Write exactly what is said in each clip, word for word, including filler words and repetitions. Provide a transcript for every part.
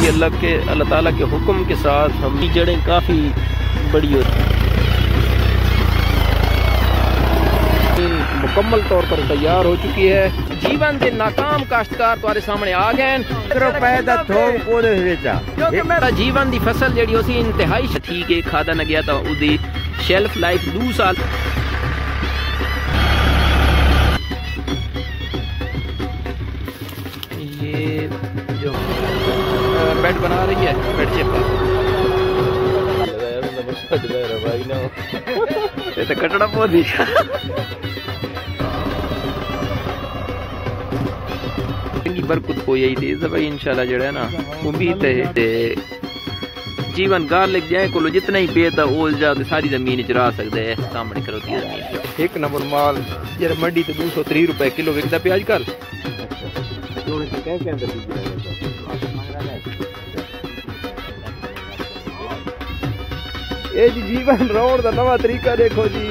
जी अल्लाह के अल्लाह ताला के हुक्म के साथ हम जड़ें काफ़ी बड़ी होती हैं, मुकम्मल तौर पर तैयार हो चुकी है। जीवन के नाकाम काश्तकार तुम्हारे सामने आ गए। मेरा जीवन की फसल जी उसी इंतहाई ठीक है, खादा न गया था उसकी शेल्फ लाइफ दो साल। ये जो बेड बना रही है, बेड चेपा तो कटड़ा पौधी बरकत हो यही थी भाई इंशाल्लाह जड़ा है ना उम्मीद है। जीवन गार्लिक जाए को जितना ही पेड़ था ओल जा सारी जमीन चरा सकते हैं। सामने करो जमीन एक नंबर माल यार मंडी तो दो सौ त्री रुपए किलो विकता पे आजकल। ये जी जीवन रोड का नवा तरीका देखो जी,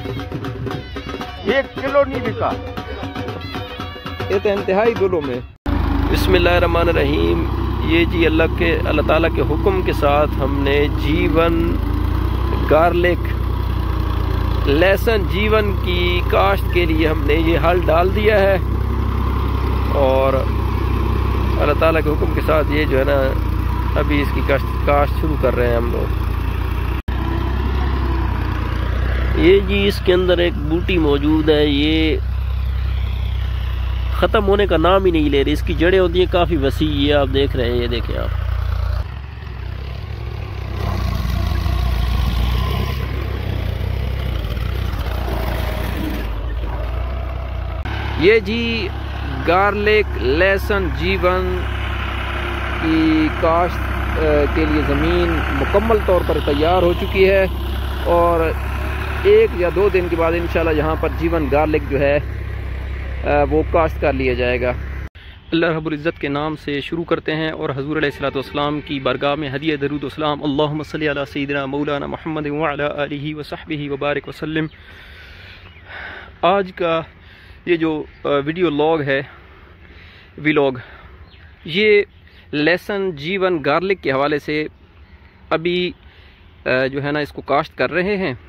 एक किलो नहीं बिका ये तो इंतहाई दुलों में। बिस्मिल्लाहिर्रहमानिर्रहीम। ये जी अल्लाह के अल्लाह ताला के हुक्म के साथ हमने जीवन गार्लिक लहसुन जीवन की काश्त के लिए हमने ये हल डाल दिया है और अल्लाह ताला के हुक्म के साथ ये जो है ना अभी इसकी काश्त काश्त शुरू कर रहे हैं हम लोग। ये जी इसके अंदर एक बूटी मौजूद है, ये ख़त्म होने का नाम ही नहीं ले रही। इसकी जड़ें होती हैं काफ़ी वसी, ये आप देख रहे हैं, ये देखें आप। ये जी गार्लिक लहसुन जीवन की काश्त के लिए ज़मीन मुकम्मल तौर पर तैयार हो चुकी है और एक या दो दिन के बाद इंशाल्लाह यहाँ पर जीवन गार्लिक जो है वो काश्त कर लिया जाएगा। अल्लाह रब्बुल इज़्ज़त के नाम से शुरू करते हैं और हज़ूर अलैहिस्सलातु वस्सलाम की बारगाह में हदिया दरूद व सलाम अल्लाहुम्मा सल्ली अला सय्यिदिना मौलाना मुहम्मद व अला आलिहि व सहबिहि व बारिक वसल्लम। आज का ये जो वीडियो लॉग है व्लॉग, ये लहसुन जीवन गार्लिक के हवाले से अभी जो है ना इसको काश्त कर रहे हैं।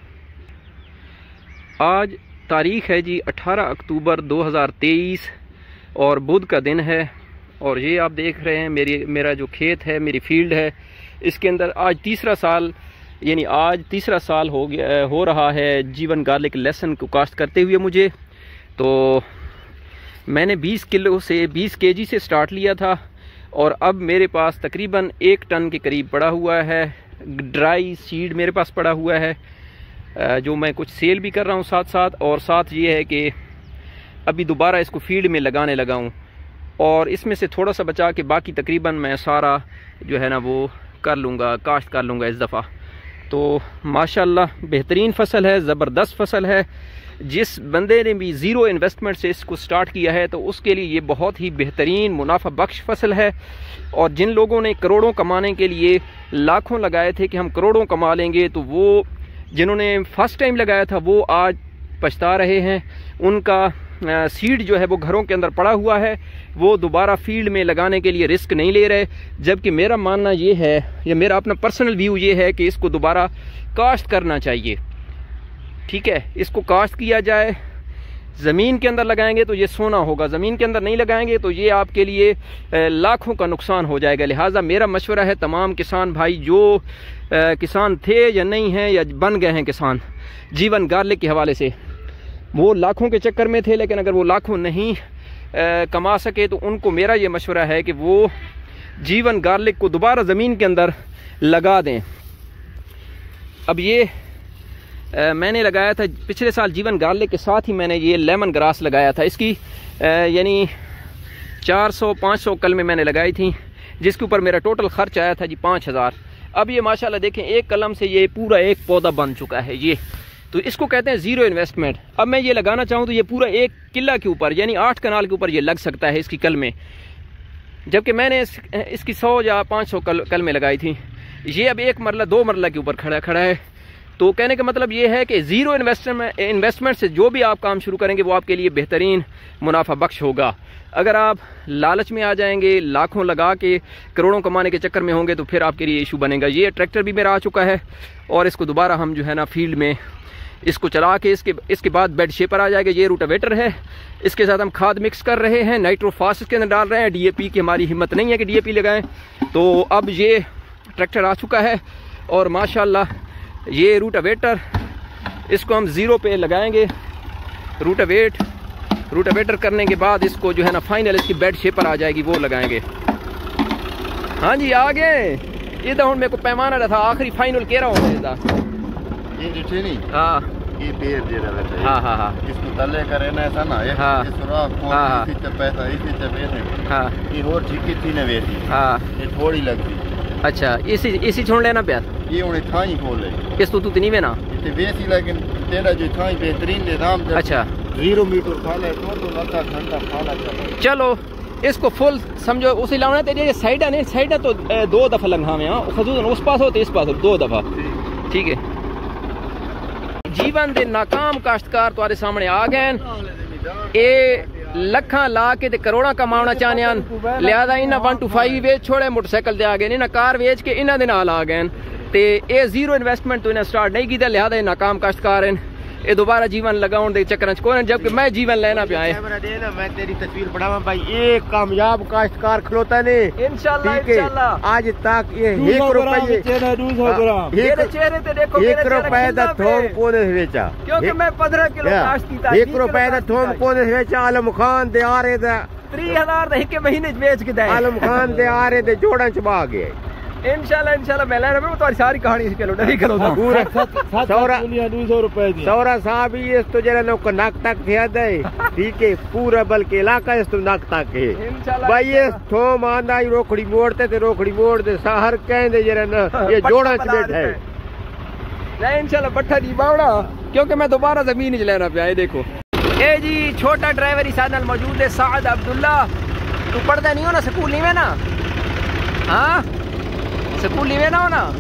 आज तारीख़ है जी अठारह अक्टूबर दो हज़ार तेईस और बुध का दिन है और ये आप देख रहे हैं मेरी मेरा जो खेत है, मेरी फील्ड है, इसके अंदर आज तीसरा साल यानी आज तीसरा साल हो गया हो रहा है जीवन गार्लिक लहसुन को काश्त करते हुए मुझे। तो मैंने बीस किलो से बीस केजी से स्टार्ट लिया था और अब मेरे पास तकरीबन एक टन के करीब पड़ा हुआ है। ड्राई सीड मेरे पास पड़ा हुआ है जो मैं कुछ सेल भी कर रहा हूँ साथ साथ, और साथ ये है कि अभी दोबारा इसको फील्ड में लगाने लगा हूँ और इसमें से थोड़ा सा बचा के बाकी तकरीबन मैं सारा जो है ना वो कर लूँगा, काश्त कर लूँगा इस दफ़ा। तो माशाल्लाह बेहतरीन फसल है, ज़बरदस्त फसल है। जिस बंदे ने भी ज़ीरो इन्वेस्टमेंट से इसको स्टार्ट किया है तो उसके लिए ये बहुत ही बेहतरीन मुनाफा बख्श फसल है। और जिन लोगों ने करोड़ों कमाने के लिए लाखों लगाए थे कि हम करोड़ों कमा लेंगे, तो वो जिन्होंने फर्स्ट टाइम लगाया था वो आज पछता रहे हैं। उनका सीड जो है वो घरों के अंदर पड़ा हुआ है, वो दोबारा फील्ड में लगाने के लिए रिस्क नहीं ले रहे। जबकि मेरा मानना ये है, या मेरा अपना पर्सनल व्यू ये है कि इसको दोबारा काश्त करना चाहिए। ठीक है, इसको काश्त किया जाए। ज़मीन के अंदर लगाएंगे तो ये सोना होगा, ज़मीन के अंदर नहीं लगाएंगे तो ये आपके लिए लाखों का नुकसान हो जाएगा। लिहाजा मेरा मशवरा है तमाम किसान भाई जो किसान थे या नहीं हैं या बन गए हैं किसान जीवन गार्लिक के हवाले से, वो लाखों के चक्कर में थे, लेकिन अगर वो लाखों नहीं आ, कमा सके तो उनको मेरा ये मशवरा है कि वो जीवन गार्लिक को दोबारा ज़मीन के अंदर लगा दें। अब ये आ, मैंने लगाया था पिछले साल जीवन गार्लिक के साथ ही मैंने ये लेमन ग्रास लगाया था। इसकी यानी चार सौ पाँच सौ कलमें मैंने लगाई थी, जिसके ऊपर मेरा टोटल खर्च आया था जी पाँच हज़ार। अब ये माशाल्लाह देखें एक कलम से ये पूरा एक पौधा बन चुका है। ये तो इसको कहते हैं ज़ीरो इन्वेस्टमेंट। अब मैं ये लगाना चाहूँ तो ये पूरा एक किला के ऊपर यानी आठ कनाल के ऊपर ये लग सकता है इसकी कलमें, जबकि मैंने इस, इसकी सौ या पाँच सौ कल कलमें लगाई थी। ये अब एक मरला दो मरला के ऊपर खड़ा खड़ा है। तो कहने का मतलब ये है कि ज़ीरो इन्वेस्टमेंट इन्वेस्टमेंट से जो भी आप काम शुरू करेंगे वो आपके लिए बेहतरीन मुनाफा बख्श होगा। अगर आप लालच में आ जाएंगे, लाखों लगा के करोड़ों कमाने के चक्कर में होंगे, तो फिर आपके लिए इशू बनेगा। ये ट्रैक्टर भी मेरा आ चुका है और इसको दोबारा हम जो है ना फील्ड में इसको चला के इसके इसके बाद बेड शेपर आ जाएगा। ये रूटावेटर है, इसके साथ हम खाद मिक्स कर रहे हैं, नाइट्रोफास इसके अंदर डाल रहे हैं। डीएपी की हमारी हिम्मत नहीं है कि डीएपी लगाएं। तो अब ये ट्रैक्टर आ चुका है और माशाल्लाह ये रूटावेटर इसको हम ज़ीरो पे लगाएंगे। रूटावेट रूटावेटर करने के बाद इसको जो है ना फाइनल इसकी बेड शेपर आ जाएगी, वो लगाएंगे। हाँ जी आ गए। इधर हूँ मेरे को पैमाना रहा था आखिरी फाइनल कह रहा हूँ इधर ये जो नहीं हाँ ये पेड़ दे रहा है। हाँ हाँ हाँ इसको तले करे ना ऐसा ना एक हाँ। इस सुराख कौन हाँ। इसी से पैसा इसी से पैसे हाँ ये और ठीक थी ना वेसी हाँ ये थोड़ी लगती। अच्छा इसी इसी छोड़ लेना प्यार ये उन्हें था ही खोल ले इस तू तू नहीं ना इतने वेसी लेकिन तेरा जो था ही बेहतरीन निजाम। अच्छा जीरो मीटर खा ले तो तो लगा घंटा खाना चलो। चलो इसको फुल समझो उसी लाना तेरी साइड है नहीं साइड है तो दो दफा लंघा में हाँ खसूसन उस पास हो तो इस पास हो दो दफा ठीक है। जीवन दे नाकाम काश्तकार तुम्हारे सामने आ गए। ए लखा ला के ते करोड़ा कमाना चाहने हैं, लिहाजा इन्हें वन टू फाइव वेच छोड़े मोटरसाइकिल दे आ गए, इन्हें कार वेच के इन्हें दे नाल आ गए ते ए जीरो इन्वेस्टमेंट तो इन्हें स्टार्ट नहीं की, लिहाजा ये नाकाम काश्तकार हैं। ये दोबारा जीवन लगाउन दे चक्कर च कोई जबकि मैं जीवन लेना पे आए। मैं तेरी तस्वीर बढ़ावा भाई एक कामयाब काश्तकार खलोता ने इंशाल्लाह इंशाल्लाह आज तक ये एक रुपये चेहरे ते देखो एक रुपये दा थोम कोने वेचा क्योंकि मैं पंद्रह किलो काश्त कीता एक रुपये दा थोम कोने वेचा। आलम खान दे आ रहे दा तीस हजार दा एक महीने बेच के दे। आलम खान दे आ रहे दे जोड़ा च बा गए। इंशाल्लाह इंशाल्लाह मैं ले रहा हूं तुम्हारी सारी कहानी इसके लो नहीं करो पूरा सौरा दो सौ रुपए दी सौरा साहब ये तो जरा लोग नक तक थे दे ठीक है पूरा बल्कि इलाका इस तो नक तक है भाई ये थो मांदा रोकड़ी मोड़ते ते रोकड़ी मोड़ दे शहर कहंदे जरा ना ये जोड़ा च बैठा है नहीं इंशाल्लाह पट्ठा दी बावड़ा क्योंकि मैं दोबारा जमीन ही लेना पे आए। देखो ए जी छोटा ड्राइवर ही साथ मौजूद है साद अब्दुल्ला। तू पढ़ता नहीं हो ना स्कूल नहीं में ना हाँ स्कूल में ना हो ना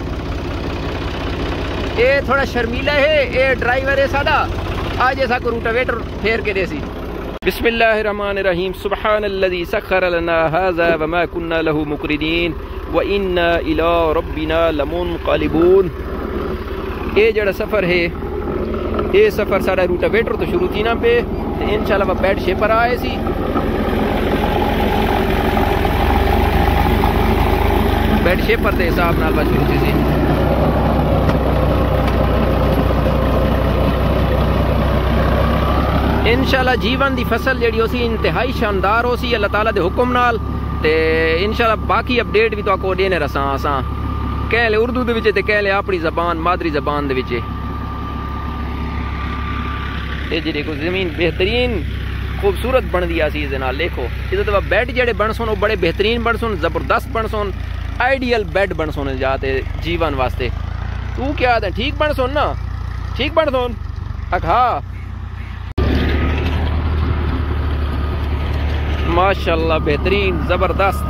ये थोड़ा शर्मीला है ये ड्राइवर है सादा आज ऐसा को रूटावेटर फेर के देसी। बिस्मिल्लाहिर्रहमानिर्रहीम सुब्हानल्लज़ी सख्खर लना हाज़ा व मा कुन्ना लहू मुक़रिनीन व इन्ना इला रब्बिना लमुनक़लिबून। ये जड़ा सफ़र है ये सफ़र सारा रूटावेटर तो शुरू थी ना पे तो इंशाल्लाह वह बेड शेपर आए सी बेड शेपर के हिसाब नाल शुरू थी सी। इंशाल्लाह जीवन दी फसल जी उसी इंतहाई शानदार हो सी अल्लाह ताला दे हुक्म नाल ते इंशाल्लाह बाकी अपडेट भी तो देने रसा असा कह ले उर्दू दे विच ते कह ले अपनी जबान मादरी जबान दे विच। ये जी देखो जमीन बेहतरीन खूबसूरत बन दिया सी इहदे नाल। देखो इहदे बैड जेडे बन सुन बड़े बेहतरीन बन सुन जबरदस्त बन सुन आइडियल बेड बन सुन जाते जीवन वास्ते। तू क्या है ठीक बन सुन ना ठीक बन सुन अखा माशाल्लाह बेहतरीन जबरदस्त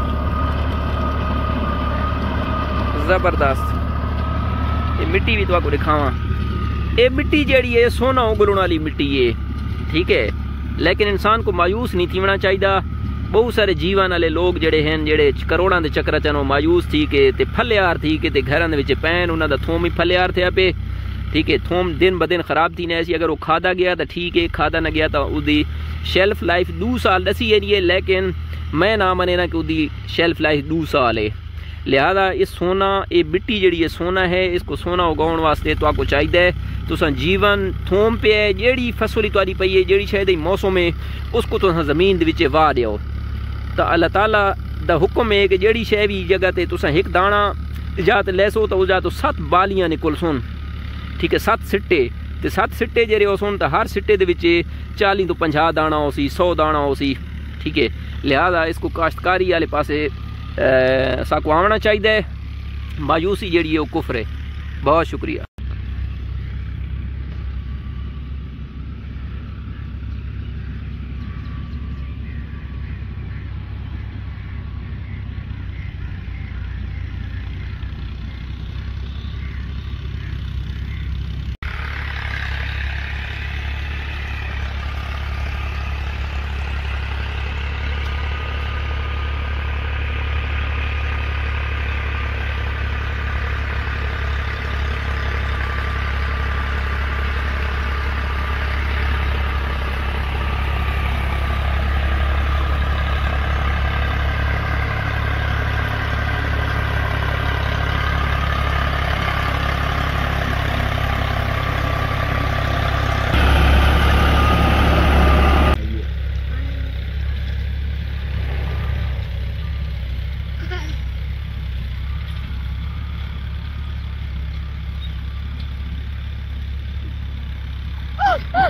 जबरदस्त। ये मिट्टी भी तो आपको दिखावा ये मिट्टी जेड़ी है सोना उगलने वाली मिट्टी है ठीक है, लेकिन इंसान को मायूस नहीं थीना चाहिए। बहुत सारे जीवन वाले लोग जड़े हैं जेडे करोड़ों के चक्कर च मायूस थी के ते फलियार थी के घर पैन उन्होंने थोम ही फलियार थे पे ठीक है। थोम दिन ब दिन खराब थी ऐसी अगर वो खादा गया तो ठीक है, खादा न गया तो उसकी शेल्फ लाइफ दो साल दसी है, लेकिन मैं ना मने ना कि उसकी शेल्फ लाइफ दो साल है। लिहाजा ये सोना ये मिट्टी जी है सोना है, इसको सोना उगाने वास्ते तो आपको चाहिए तुसा जीवन थोम पे है जी फसल तुहारी पई है जी शायद मौसम है उसको तुसा जमीन के वाह दो तो अल्लाह ताला दा हुक्म है कि जी शै भी जगह ते तुसा एक दाना जा तो लैसो तो जा तो सत्त बालियां निकल सुन ठीक है, सत्त सिट्टे तो सत्त सिट्टे जेरे हो सुन तो हर सिट्टे दे विच चाली तो पंजाह दाना हो सी सौ दाना हो सी ठीक है। लिहाजा इसको काश्तकारी वाले पासे साकू आना चाहिए। मायूसी जी है वो कुफ्र है। बहुत शुक्रिया।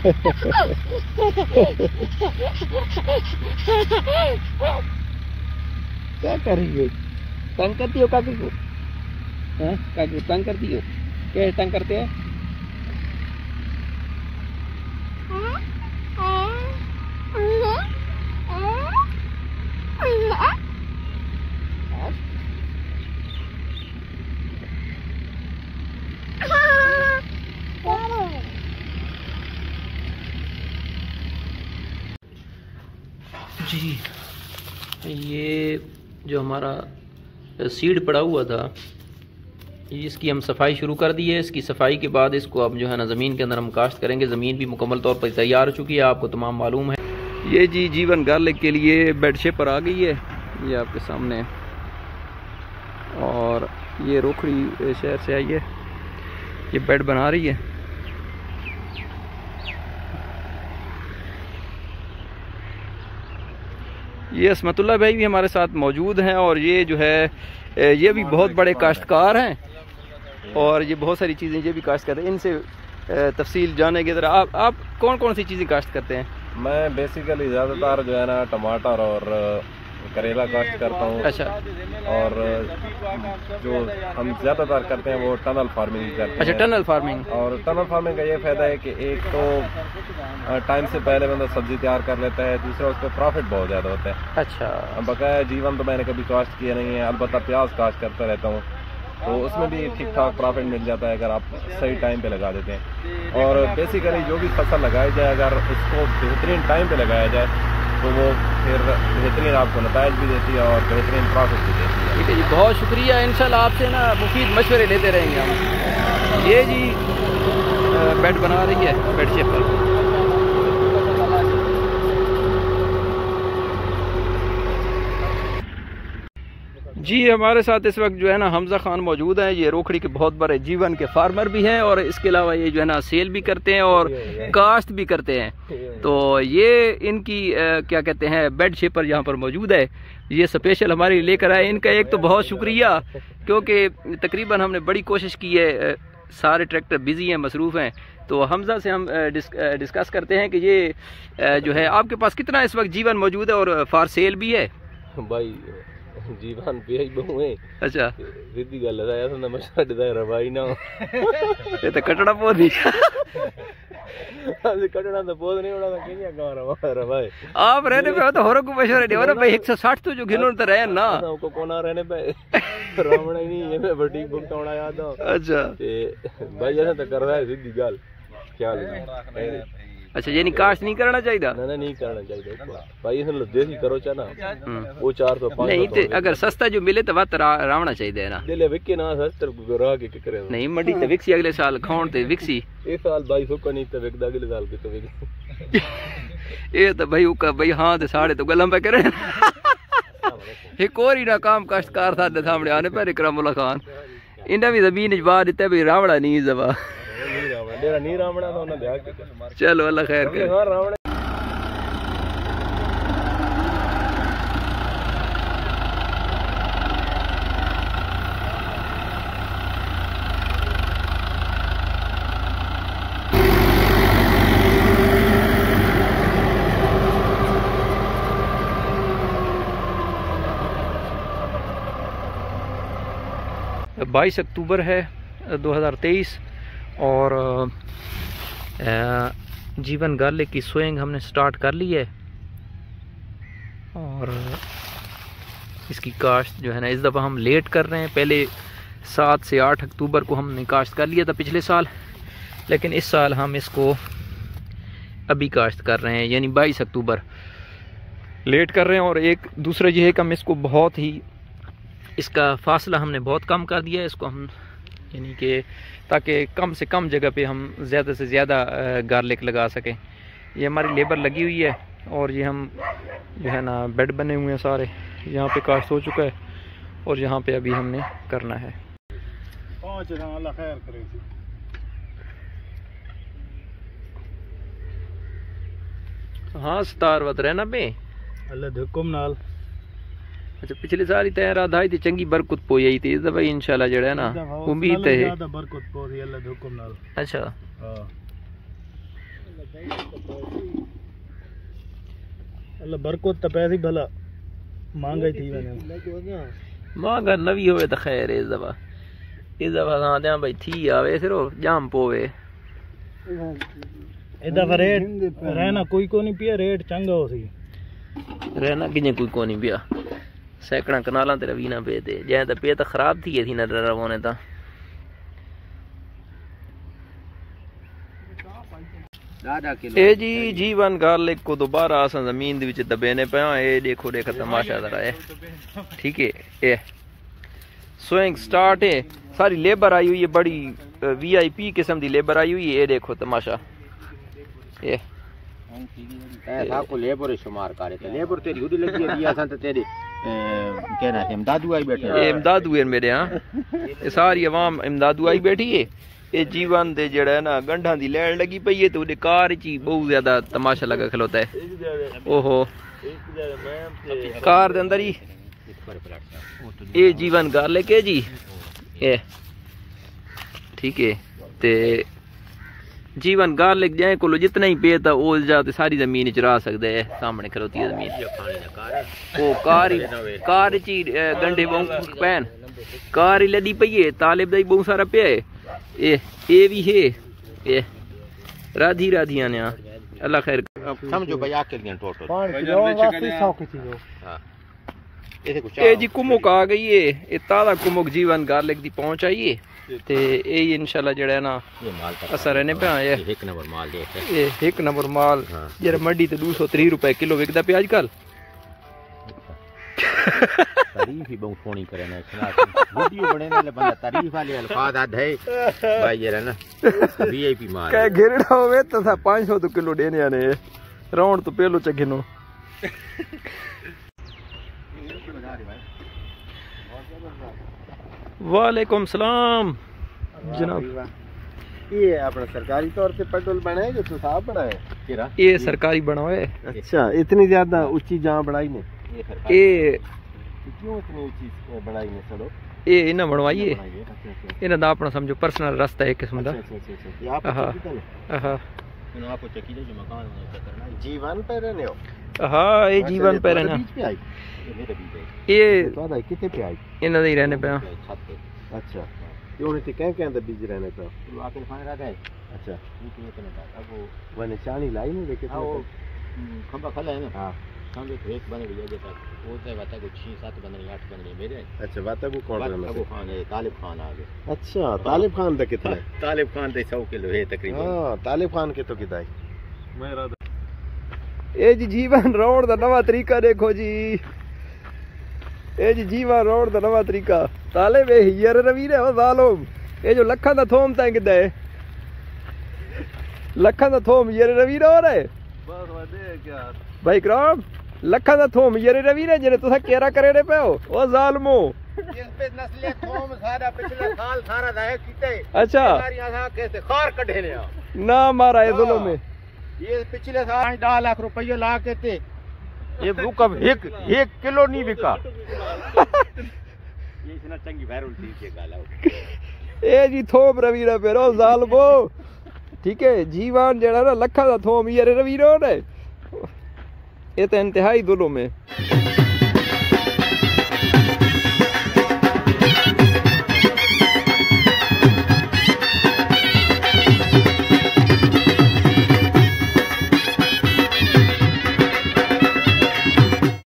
क्या कर रही हो? तंग करती हो काकी को? हैं? काकी को तंग करती हो? क्या तंग करते हैं? जी, ये जो हमारा सीड पड़ा हुआ था, इसकी हम सफाई शुरू कर दी है। इसकी सफाई के बाद इसको अब जो है ना ज़मीन के अंदर हम काश्त करेंगे। ज़मीन भी मुकम्मल तौर पर तैयार हो चुकी है, आपको तमाम मालूम है। ये जी जीवन गार्लिक के लिए बेड शेपर आ गई है, ये आपके सामने। और ये रोखड़ी शहर से आई है, ये बेड बना रही है। ये असमतुल्लाह भाई भी हमारे साथ मौजूद हैं और ये जो है ये भी बहुत बड़े काश्तकार हैं और ये बहुत सारी चीज़ें ये भी काश्त करते हैं। इनसे तफसील जाने की तरह आप आप कौन कौन सी चीज़ें काश्त करते हैं? मैं बेसिकली ज़्यादातर जो है ना टमाटर और करेला काश्त करता हूँ। अच्छा। और जो हम ज़्यादातर करते हैं वो टनल फार्मिंग करते हैं। अच्छा, टनल फार्मिंग। और टनल फार्मिंग का ये फ़ायदा है कि एक तो टाइम से पहले बंदा सब्जी तैयार कर लेता है, दूसरा उस पर प्रॉफिट बहुत ज़्यादा होता है। अच्छा। बकाया जीवन तो मैंने कभी काश्त किया नहीं है, अलबत्ता प्याज काश्त करता रहता हूँ, तो उसमें भी ठीक ठाक प्रॉफिट मिल जाता है अगर आप सही टाइम पे लगा देते हैं। और बेसिकली जो भी फसल लगाई जाए अगर उसको बेहतरीन टाइम पे लगाया जाए तो वो फिर बेहतरीन आपको नताइज भी देती है और बेहतरीन प्रॉफिट भी देती है। ठीक है जी, बहुत शुक्रिया। इंशाल्लाह आपसे ना मुफीद मशवरे लेते रहेंगे हम। ये जी बेड बना रही है, बेड शेपर। जी हमारे साथ इस वक्त जो है ना हमजा खान मौजूद हैं। ये रोखड़ी के बहुत बड़े जीवन के फार्मर भी हैं और इसके अलावा ये जो है ना सेल भी करते हैं और काश्त भी करते हैं। तो ये इनकी आ, क्या कहते हैं बेड शेपर यहाँ पर मौजूद है, ये स्पेशल हमारे लिए लेकर आए। इनका एक तो बहुत शुक्रिया, क्योंकि तकरीबन हमने बड़ी कोशिश की है, सारे ट्रैक्टर बिजी हैं, मसरूफ़ हैं। तो हमजा से हम डिस्क, डिस्कस करते हैं कि ये जो है आपके पास कितना इस वक्त जीवन मौजूद है और फार सेल भी है? भाई जीवन पे ही बहु है। अच्छा, सीधी गल है यार, ना मशहूर डिजाइन रवाई ना ये तो कटड़ा पोदी आज कटड़ा तो पोद नहीं उड़ा था किया गांव रवा रवाई आप रहने पे तो होरो को मशहूर है और भाई एक सौ साठ तो जो घिनों तो रहे ना को कोना रहने पे रावण ही नहीं है, मैं बड़ी बुक तोड़ा याद हो। अच्छा ते भाई ऐसा तो कर रहा है सीधी गल क्या है। अच्छा, यानी काश्त नहीं करना चाहिए? ना ना नहीं करना चाहिए भाई, इसने देसी करो चा ना वो चार सौ पाँच नहीं ते अगर सस्ता जो मिले तो वत रावना चाहिए ना। दिले विके ना सस्ता रह के करे नहीं मंडी ते विकसी अगले साल खाउन ते विकसी इस साल भाई सुको नहीं ते विकदा अगले साल के तो विक ये तो भाई उका भाई हां ते साढ़े तो गलम पे करे एक और ही ना काम काश्तकार था सामने आने पर इकरामुल्लाह खान इन्हें भी जमीन जवा देते भाई रावड़ा नहीं जवा नहीं रावणा तो ना ध्यान। चलो अल्लाह खैर करे। हां रावण बाईस अक्टूबर है दो हज़ार तेईस और जीवन गार्लिक की सोइंग हमने स्टार्ट कर ली है और इसकी काश्त जो है ना इस दफ़ा हम लेट कर रहे हैं। पहले सात से आठ अक्टूबर को हमने काश्त कर लिया था पिछले साल, लेकिन इस साल हम इसको अभी काश्त कर रहे हैं, यानी बाईस अक्टूबर लेट कर रहे हैं। और एक दूसरा ये है कि हम इसको बहुत ही इसका फासला हमने बहुत कम कर दिया है इसको हम, यानी कि ताकि कम से कम जगह पे हम ज़्यादा से ज़्यादा गार्लिक लगा सकें। ये हमारी लेबर लगी हुई है और ये हम जो है ना बेड बने हुए हैं सारे, यहाँ पे काश्त हो चुका है और यहाँ पे अभी हमने करना है। हाँ सतार वत रहना पे अल्लाह धुकुम नाल। अच्छा, पिछले साल ही तैयार आधा ही थी चंगी बरकत पोई आई थी, इस दफा इंशाल्लाह जड़ा है ना उम्मीद है ज्यादा बरकत पोई अल्लाह धुकुम नाल। अच्छा हां अल्लाह बरकत तो पैसे भला महंगा ही थी मैंने महंगा नवी होवे तो खैर इस दफा इस दफा आंदे भाई थी आवे सिर्फ जाम पोवे इस दफा रेट रहना कोई को नहीं पिया रेट चंगा हो सी रहना किने कोई को नहीं पिया सैकड़ा कनालां ते रवीना पे ते जै ते पे तो खराब थी थी ना रवाने ता ए जी जीवन गार्लिक को दोबारा अस जमीन दे विच दबेने पे ए देखो देखो तमाशा जरा है ठीक है ए स्विंग स्टार्ट है सारी लेबर आई हुई है बड़ी वीआईपी किस्म दी लेबर आई हुई है ये देखो तमाशा ए को लेबर शुमार करे ते लेबर तेरी उडी लगी है दिया सन ते तेरी कहना है इमदादू आई बैठे ए इमदादू है मेरे हां ये सारी आवाम इमदादू आई बैठी है ये जीवन दे जड़ा है ना गंढा दी लैन लगी पई है तो उदे कार च बहुत ज्यादा तमाशा लगा खलोता है ओहो कार दे अंदर ही ये जीवन गार्लिक है जी ये ठीक है ते जीवन गार्लिक जाए को जितना ही पे था वो जाते सारी जमीन च रह सकता है सामने खलोती है जमीन ओ कार ही कार च गंढे बहुत पैन कार ही लदी पई है तालिब दा बहुत सारा पे है ए ए भी है ए राधी राधियां ने अल्लाह खैर समझो भाई आके लिए टोटल ए जी कुमुक आ गई है ये ताजा कुमुक जीवन गार्लिक दी पहुंच आई है ते ए इंशाल्लाह जड़ा है ना असर रहने पे आए एक नंबर माल देख ये एक नंबर माल जरा मंडी ते दो सौ तीस रुपए किलो विकदा पे आजकल तारीफ ही बहुत सोनी करे ना वीडियो बने ने बंदा तारीफ वाले अल्फाज आद है भाई जरा ना वीआईपी माल कह घेरड़ा होवे तो पाँच सौ तो किलो देने आने राउंड तो पहलो चगिनो वालेकुम सलाम जनाब ये अपना सरकारी तौर पे पेट्रोल बनाए जो तो साहब बनाए केरा ये सरकारी बनाए अच्छा इतनी ज्यादा ऊंची जहां बनाई ने ये क्यों इतनी ऊंची बनाई ने चलो ये इन्हें बनवाइए इन्हें दा अपना समझो पर्सनल रास्ता है किस्म दा हां हां आपको चक्की जो मकान करना जीवन पे रहने हो हां ये जीवन पे रहना ये दादा कितने पे आई इन्हें दे रहने पे अच्छा क्यों नहीं कह के अंदर बीज रहने पे आके खाने रहा है अच्छा ये कितने का अब वो बने चानी लाई नहीं लेके वो खंबा खला है ना हां खंबे एक बने गया जैसा वो तो बात को छह सात बने आठ बने मेरे अच्छा बात को कौन है वो खान है तालिब खान आ गए अच्छा तालिब खान का कितना है तालिब खान तो सौ किलो है तकरीबन हां तालिब खान के तो कितना है मेरा ए जी जीवन रोड दा नवा तरीका देखो जी ए जी जीवन रोड दा नवा तरीका ताले वे हियर रवी रे जालोम ए जो लखा दा थोम तां किदा है लखा दा थोम हियर रवी रे हो रे बस वदे क्या भाई कराम लखा दा थोम हियर रवी रे जेने तुसा केरा करे रे पे हो ओ जालमो इस पे नस्ले थोम सारा पिछले साल सारा दाए कीते अच्छा सारी आसा कैसे खार कढे ने ना मारा ए जुल्म में ये पिछले साल दस लाख रुपये ला के थे ये बुक अब एक एक किलो नहीं बिका ये इतना चंगी वायरल थी के गाला ए जी थोम रवीरा पे रो जालमो ठीक है जीवन जेड़ा ना लखा दा थोम ये रवीरो ने ये तो इंतहाई जुल्म है।